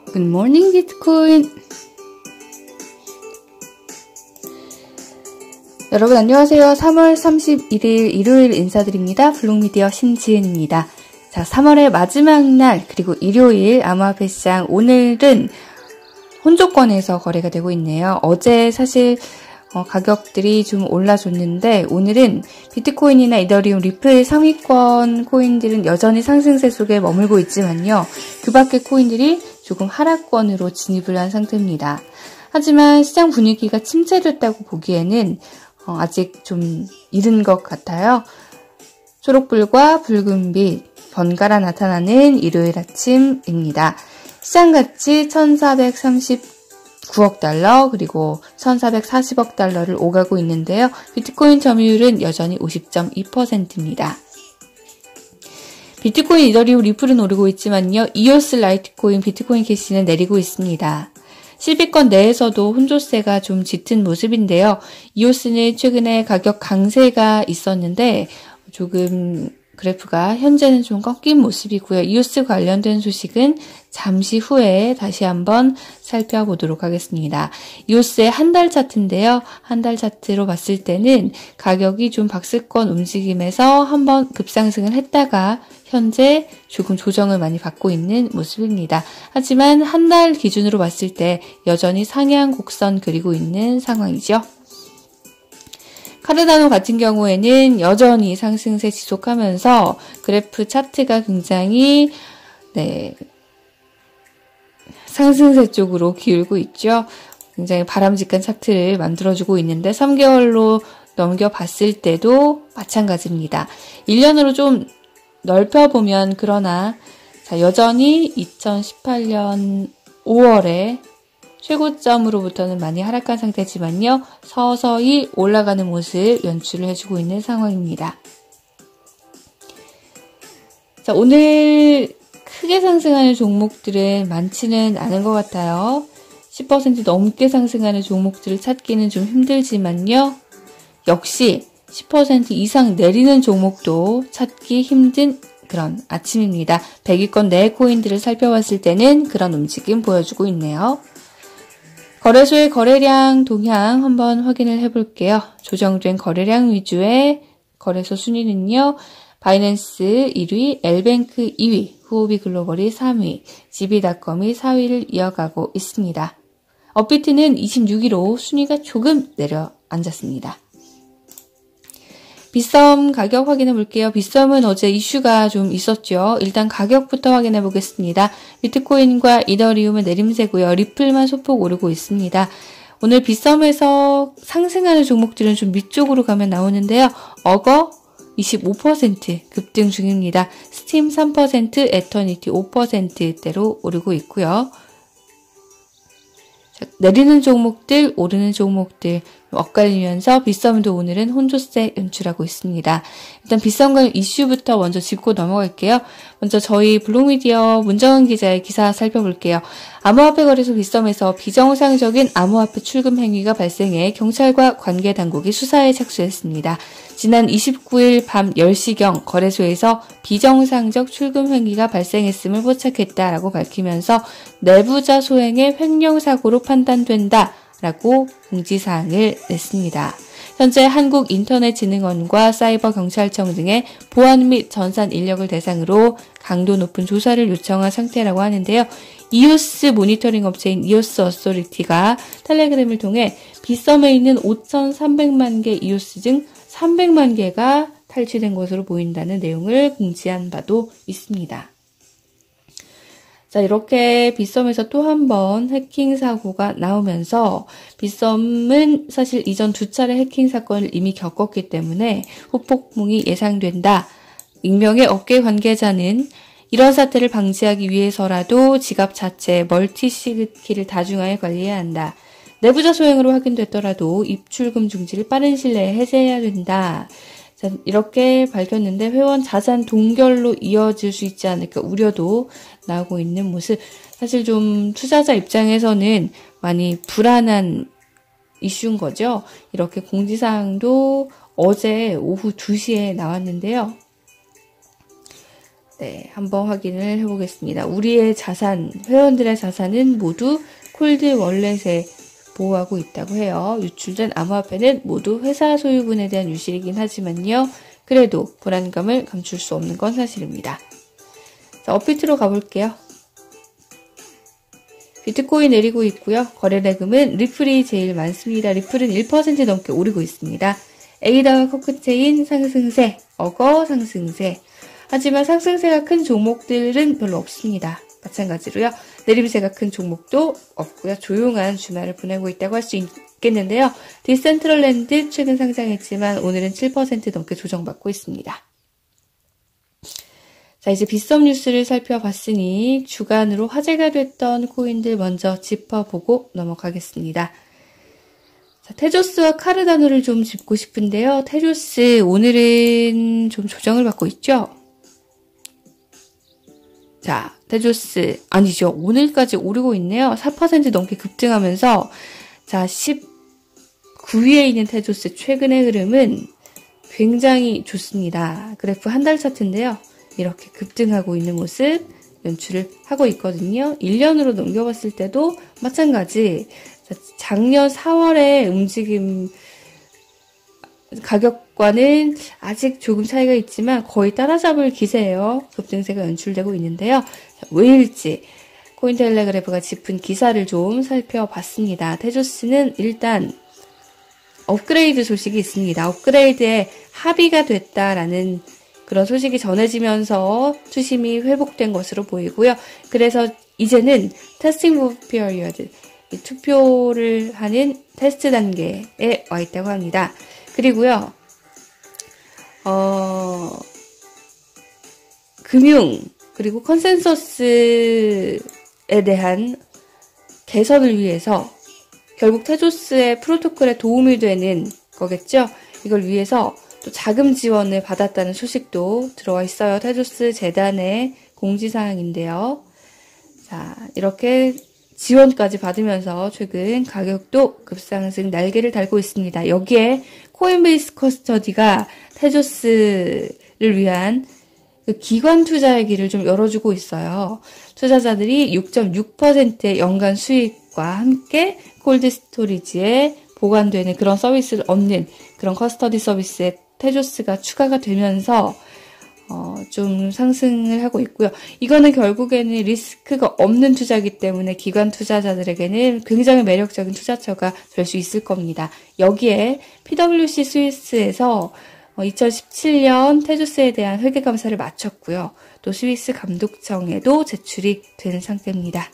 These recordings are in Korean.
굿모닝 비트코인. 여러분 안녕하세요. 3월 31일 일요일 인사드립니다. 블록미디어 신지은입니다. 자, 3월의 마지막 날 그리고 일요일 암호화폐 시장, 오늘은 혼조권에서 거래가 되고 있네요. 어제 사실 가격들이 좀 올라줬는데 오늘은 비트코인이나 이더리움, 리플 상위권 코인들은 여전히 상승세 속에 머물고 있지만요. 그 밖의 코인들이 조금 하락권으로 진입을 한 상태입니다. 하지만 시장 분위기가 침체됐다고 보기에는 아직 좀 이른 것 같아요. 초록불과 붉은빛 번갈아 나타나는 일요일 아침입니다. 시장 가치 1439억 달러 그리고 1440억 달러를 오가고 있는데요. 비트코인 점유율은 여전히 50.2%입니다. 비트코인, 이더리움, 리플은 오르고 있지만요. 이오스, 라이트코인, 비트코인 캐시는 내리고 있습니다. 실비권 내에서도 혼조세가 좀 짙은 모습인데요. 이오스는 최근에 가격 강세가 있었는데 조금 그래프가 현재는 좀 꺾인 모습이고요. 이오스 관련된 소식은 잠시 후에 다시 한번 살펴보도록 하겠습니다. 이오스의 한 달 차트인데요. 한 달 차트로 봤을 때는 가격이 좀 박스권 움직임에서 한번 급상승을 했다가 현재 조금 조정을 많이 받고 있는 모습입니다. 하지만 한 달 기준으로 봤을 때 여전히 상향 곡선 그리고 있는 상황이죠. 카르다노 같은 경우에는 여전히 상승세 지속하면서 그래프 차트가 굉장히 상승세 쪽으로 기울고 있죠. 굉장히 바람직한 차트를 만들어주고 있는데 3개월로 넘겨봤을 때도 마찬가지입니다. 1년으로 좀 넓혀보면 그러나 여전히 2018년 5월에 최고점으로부터는 많이 하락한 상태지만요. 서서히 올라가는 모습 연출을 해주고 있는 상황입니다. 자, 오늘 크게 상승하는 종목들은 많지는 않은 것 같아요. 10% 넘게 상승하는 종목들을 찾기는 좀 힘들지만요. 역시 10% 이상 내리는 종목도 찾기 힘든 그런 아침입니다. 100위권 내 코인들을 살펴봤을 때는 그런 움직임 보여주고 있네요. 거래소의 거래량 동향 한번 확인을 해볼게요. 조정된 거래량 위주의 거래소 순위는요. 바이낸스 1위, 엘뱅크 2위, 후오비 글로벌이 3위, 지비닷컴이 4위를 이어가고 있습니다. 업비트는 26위로 순위가 조금 내려앉았습니다. 빗썸 가격 확인해 볼게요. 빗썸은 어제 이슈가 좀 있었죠. 일단 가격부터 확인해 보겠습니다. 비트코인과 이더리움은 내림세고요. 리플만 소폭 오르고 있습니다. 오늘 빗썸에서 상승하는 종목들은 좀 밑쪽으로 가면 나오는데요. 어거 25% 급등 중입니다. 스팀 3%, 에터니티 5%대로 오르고 있고요. 내리는 종목들, 오르는 종목들 엇갈리면서 빗썸도 오늘은 혼조세 연출하고 있습니다. 일단 빗썸 관련 이슈부터 먼저 짚고 넘어갈게요. 먼저 저희 블록미디어 문정은 기자의 기사 살펴볼게요. 암호화폐 거래소 빗썸에서 비정상적인 암호화폐 출금 행위가 발생해 경찰과 관계 당국이 수사에 착수했습니다. 지난 29일 밤 10시경 거래소에서 비정상적 출금 행위가 발생했음을 포착했다라고 밝히면서 내부자 소행의 횡령사고로 판단된다라고 공지사항을 냈습니다. 현재 한국인터넷진흥원과 사이버경찰청 등의 보안 및 전산 인력을 대상으로 강도 높은 조사를 요청한 상태라고 하는데요. 이오스 모니터링 업체인 이오스 어소리티가 텔레그램을 통해 빗썸에 있는 5,300만 개 이오스 중 300만 개가 탈취된 것으로 보인다는 내용을 공지한 바도 있습니다. 자, 이렇게 빗썸에서 또 한 번 해킹 사고가 나오면서 빗썸은 사실 이전 2차례 해킹 사건을 이미 겪었기 때문에 후폭풍이 예상된다. 익명의 업계 관계자는 이런 사태를 방지하기 위해서라도 지갑 자체 멀티시그키를 다중하게 관리해야 한다. 내부자 소행으로 확인됐더라도 입출금 중지를 빠른 시일 내에 해제해야 된다. 자, 이렇게 밝혔는데 회원 자산 동결로 이어질 수 있지 않을까 우려도 나오고 있는 모습. 사실 좀 투자자 입장에서는 많이 불안한 이슈인 거죠. 이렇게 공지사항도 어제 오후 2시에 나왔는데요. 네, 한번 확인을 해보겠습니다. 우리의 자산, 회원들의 자산은 모두 콜드 월렛에 보호하고 있다고 해요. 유출된 암호화폐는 모두 회사 소유분에 대한 유실이긴 하지만요. 그래도 불안감을 감출 수 없는 건 사실입니다. 자, 업비트로 가볼게요. 비트코인 내리고 있고요. 거래대금은 리플이 제일 많습니다. 리플은 1% 넘게 오르고 있습니다. 에이다와 커크체인 상승세, 어거 상승세. 하지만 상승세가 큰 종목들은 별로 없습니다. 마찬가지로요. 내림세가 큰 종목도 없고요. 조용한 주말을 보내고 있다고 할 수 있겠는데요. 디센트럴랜드 최근 상장했지만 오늘은 7% 넘게 조정받고 있습니다. 자, 이제 빗썸 뉴스를 살펴봤으니 주간으로 화제가 됐던 코인들 먼저 짚어보고 넘어가겠습니다. 자, 테조스와 카르다노를 좀 짚고 싶은데요. 테조스 오늘은 좀 조정을 받고 있죠. 자, 테조스 아니죠. 오늘까지 오르고 있네요. 4% 넘게 급등하면서 자, 19위에 있는 테조스 최근의 흐름은 굉장히 좋습니다. 그래프 한 달 차트인데요. 이렇게 급등하고 있는 모습 연출을 하고 있거든요. 1년으로 넘겨봤을 때도 마찬가지. 작년 4월의 움직임 가격과는 아직 조금 차이가 있지만 거의 따라잡을 기세예요. 급등세가 연출되고 있는데요. 왜일지 코인텔레그래프가 짚은 기사를 좀 살펴봤습니다. 테조스는 일단 업그레이드 소식이 있습니다. 업그레이드에 합의가 됐다라는 그런 소식이 전해지면서 투심이 회복된 것으로 보이고요. 그래서 이제는 테스팅 오브 피어리어드, 투표를 하는 테스트 단계에 와 있다고 합니다. 그리고요, 금융, 그리고 컨센서스에 대한 개선을 위해서 결국 테조스의 프로토콜에 도움이 되는 거겠죠? 이걸 위해서 또 자금 지원을 받았다는 소식도 들어와 있어요. 테조스 재단의 공지사항인데요. 자, 이렇게 지원까지 받으면서 최근 가격도 급상승 날개를 달고 있습니다. 여기에 코인베이스 커스터디가 테조스를 위한 그 기관 투자의 길을 좀 열어주고 있어요. 투자자들이 6.6%의 연간 수익과 함께 콜드 스토리지에 보관되는 그런 서비스를 얻는 그런 커스터디 서비스에 테조스가 추가가 되면서 좀 상승을 하고 있고요. 이거는 결국에는 리스크가 없는 투자이기 때문에 기관 투자자들에게는 굉장히 매력적인 투자처가 될 수 있을 겁니다. 여기에 PwC 스위스에서 2017년 테조스에 대한 회계감사를 마쳤고요. 또 스위스 감독청에도 제출이 된 상태입니다.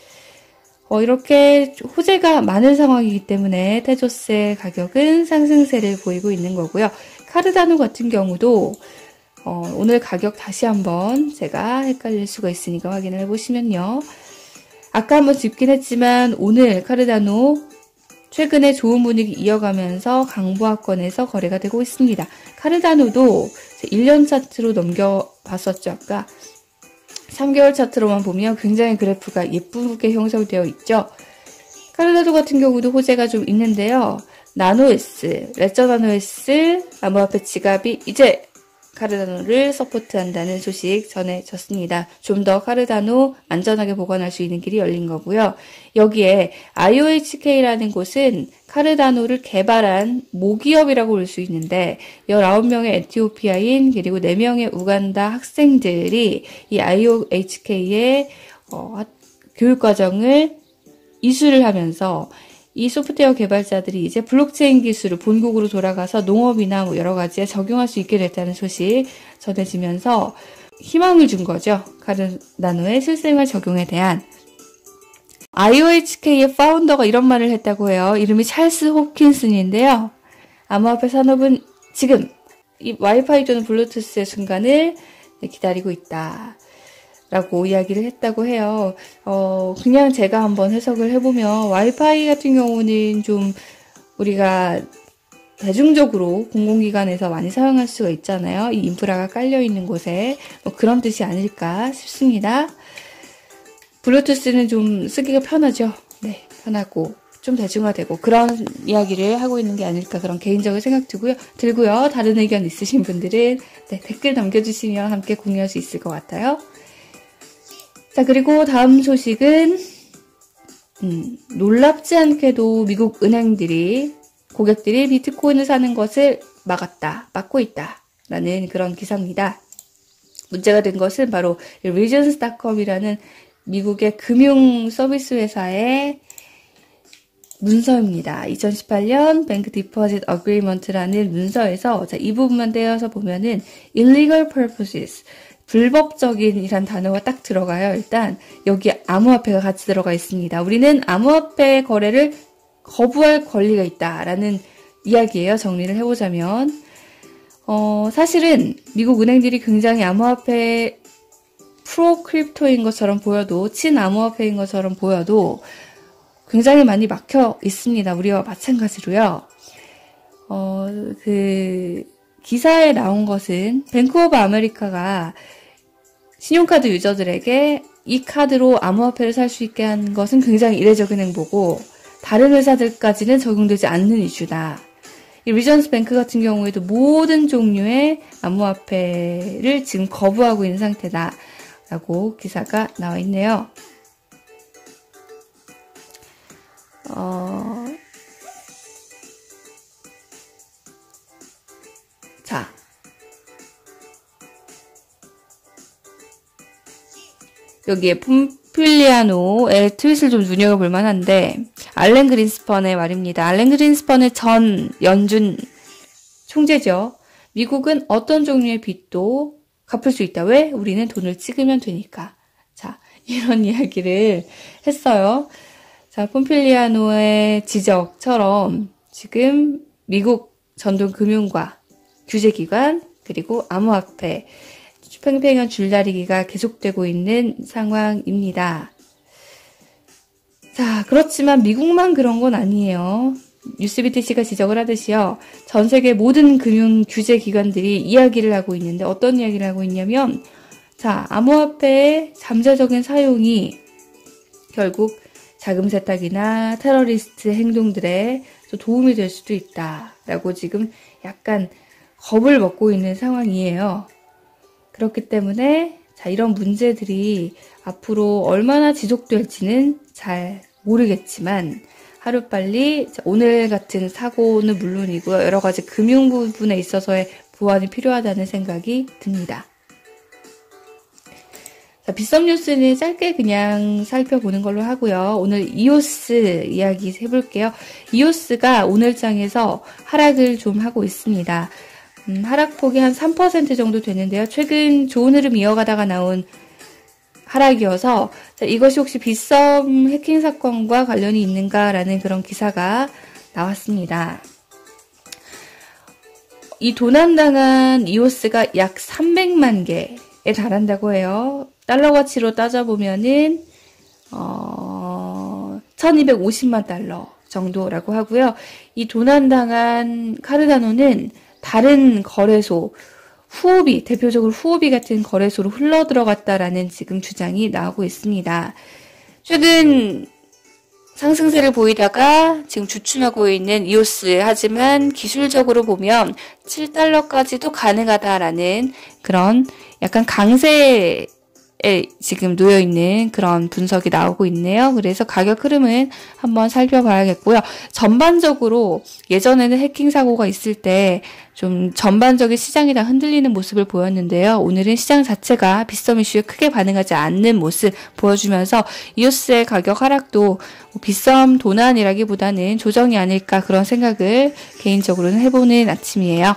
이렇게 호재가 많은 상황이기 때문에 테조스의 가격은 상승세를 보이고 있는 거고요. 카르다노 같은 경우도 오늘 가격 다시 한번 제가 헷갈릴 수가 있으니까 확인을 해보시면요. 아까 한번 짚긴 했지만 오늘 카르다노 최근에 좋은 분위기 이어가면서 강보합권에서 거래가 되고 있습니다. 카르다노도 1년 차트로 넘겨봤었죠. 아까 3개월 차트로만 보면 굉장히 그래프가 예쁘게 형성되어 있죠. 카르다노 같은 경우도 호재가 좀 있는데요. 나노S, 레저 나노S 암호화폐 지갑이 이제 카르다노를 서포트한다는 소식 전해졌습니다. 좀 더 카르다노 안전하게 보관할 수 있는 길이 열린 거고요. 여기에 IOHK라는 곳은 카르다노를 개발한 모기업이라고 볼 수 있는데 19명의 에티오피아인 그리고 4명의 우간다 학생들이 이 IOHK의 교육과정을 이수를 하면서 이 소프트웨어 개발자들이 이제 블록체인 기술을 본국으로 돌아가서 농업이나 여러 가지에 적용할 수 있게 됐다는 소식 전해지면서 희망을 준 거죠. 카르다노의 실생활 적용에 대한. IOHK의 파운더가 이런 말을 했다고 해요. 이름이 찰스 홉킨슨인데요. 암호화폐 산업은 지금 이 와이파이 또는 블루투스의 순간을 기다리고 있다. 라고 이야기를 했다고 해요. 그냥 제가 한번 해석을 해보면 와이파이 같은 경우는 좀 우리가 대중적으로 공공기관에서 많이 사용할 수가 있잖아요. 이 인프라가 깔려있는 곳에 그런 뜻이 아닐까 싶습니다. 블루투스는 좀 쓰기가 편하죠. 네, 편하고 좀 대중화되고 그런 이야기를 하고 있는 게 아닐까 그런 개인적인 생각 들고요. 다른 의견 있으신 분들은 네, 댓글 남겨주시면 함께 공유할 수 있을 것 같아요. 자, 그리고 다음 소식은 놀랍지 않게도 미국 은행들이 고객들이 비트코인을 사는 것을 막고 있다 라는 그런 기사입니다. 문제가 된 것은 바로 Regions.com이라는 미국의 금융 서비스 회사의 문서입니다. 2018년 뱅크 디포짓 어그리먼트라는 문서에서 이 부분만 떼어서 보면은 illegal purposes, 불법적인이란 단어가 딱 들어가요. 일단 여기에 암호화폐가 같이 들어가 있습니다. 우리는 암호화폐 거래를 거부할 권리가 있다라는 이야기예요. 정리를 해보자면 사실은 미국 은행들이 굉장히 암호화폐 프로 크립토인 것처럼 보여도 친암호화폐인 것처럼 보여도 굉장히 많이 막혀 있습니다. 우리와 마찬가지로요. 그 기사에 나온 것은 뱅크 오브 아메리카가 신용카드 유저들에게 이 카드로 암호화폐를 살 수 있게 한 것은 굉장히 이례적인 행보고 다른 회사들까지는 적용되지 않는 이슈다. 이 리전스 뱅크 같은 경우에도 모든 종류의 암호화폐를 지금 거부하고 있는 상태다 라고 기사가 나와 있네요. 자, 여기에 폼필리아노의 트윗을 좀 눈여겨볼 만한데 알렌 그린스펀의 말입니다. 알렌 그린스펀의 전 연준 총재죠. 미국은 어떤 종류의 빚도 갚을 수 있다. 왜? 우리는 돈을 찍으면 되니까. 자, 이런 이야기를 했어요. 자, 폼필리아노의 지적처럼 지금 미국 전동금융과 규제기관 그리고 암호화폐 팽팽한 줄다리기가 계속되고 있는 상황입니다. 자, 그렇지만 미국만 그런 건 아니에요. 뉴스BTC가 지적을 하듯이요. 전 세계 모든 금융 규제 기관들이 이야기를 하고 있는데 어떤 이야기를 하고 있냐면 자, 암호화폐의 잠재적인 사용이 결국 자금 세탁이나 테러리스트 행동들에 도움이 될 수도 있다라고 지금 약간 겁을 먹고 있는 상황이에요. 그렇기 때문에 자, 이런 문제들이 앞으로 얼마나 지속될지는 잘 모르겠지만 하루빨리 오늘 같은 사고는 물론이고요. 여러 가지 금융 부분에 있어서의 보완이 필요하다는 생각이 듭니다. 자, 빗썸 뉴스는 짧게 그냥 살펴보는 걸로 하고요. 오늘 이오스 이야기 해볼게요. 이오스가 오늘 장에서 하락을 좀 하고 있습니다. 하락폭이 한 3% 정도 되는데요. 최근 좋은 흐름 이어가다가 나온 하락이어서 자, 이것이 혹시 빗썸 해킹 사건과 관련이 있는가라는 그런 기사가 나왔습니다. 이 도난당한 이오스가 약 300만 개에 달한다고 해요. 달러 가치로 따져보면은 1250만 달러 정도라고 하고요. 이 도난당한 카르다노는 다른 거래소, 후오비, 대표적으로 후오비 같은 거래소로 흘러 들어갔다라는 지금 주장이 나오고 있습니다. 최근 상승세를 보이다가 지금 주춤하고 있는 이오스, 하지만 기술적으로 보면 7달러까지도 가능하다라는 그런 약간 강세에 지금 놓여있는 그런 분석이 나오고 있네요. 그래서 가격 흐름은 한번 살펴봐야겠고요. 전반적으로 예전에는 해킹 사고가 있을 때 좀 전반적인 시장이 다 흔들리는 모습을 보였는데요. 오늘은 시장 자체가 빗썸 이슈에 크게 반응하지 않는 모습 보여주면서 이오스의 가격 하락도 빗썸 도난이라기보다는 조정이 아닐까 그런 생각을 개인적으로는 해보는 아침이에요.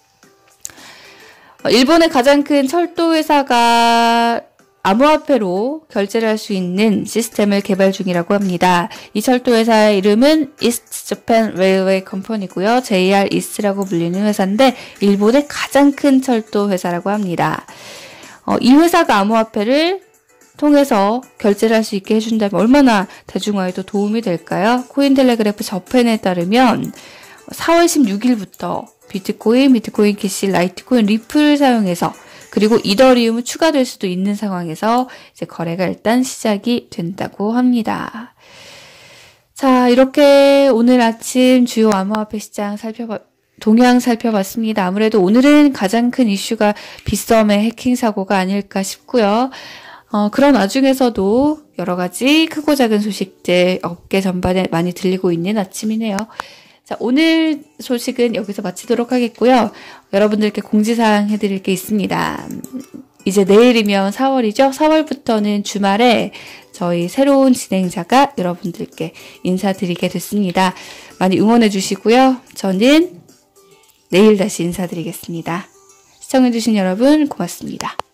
일본의 가장 큰 철도 회사가 암호화폐로 결제를 할 수 있는 시스템을 개발 중이라고 합니다. 이 철도 회사의 이름은 East Japan Railway Company고요. JR East라고 불리는 회사인데 일본의 가장 큰 철도 회사라고 합니다. 이 회사가 암호화폐를 통해서 결제를 할 수 있게 해준다면 얼마나 대중화에도 도움이 될까요? 코인텔레그래프 저편에 따르면 4월 16일부터 비트코인 캐시, 라이트코인, 리플을 사용해서 그리고 이더리움은 추가될 수도 있는 상황에서 이제 거래가 일단 시작이 된다고 합니다. 자, 이렇게 오늘 아침 주요 암호화폐 시장 동향 살펴봤습니다. 아무래도 오늘은 가장 큰 이슈가 빗썸의 해킹 사고가 아닐까 싶고요. 그런 와중에서도 여러 가지 크고 작은 소식들 업계 전반에 많이 들리고 있는 아침이네요. 자, 오늘 소식은 여기서 마치도록 하겠고요. 여러분들께 공지사항 해드릴 게 있습니다. 이제 내일이면 4월이죠. 4월부터는 주말에 저희 새로운 진행자가 여러분들께 인사드리게 됐습니다. 많이 응원해 주시고요. 저는 내일 다시 인사드리겠습니다. 시청해주신 여러분 고맙습니다.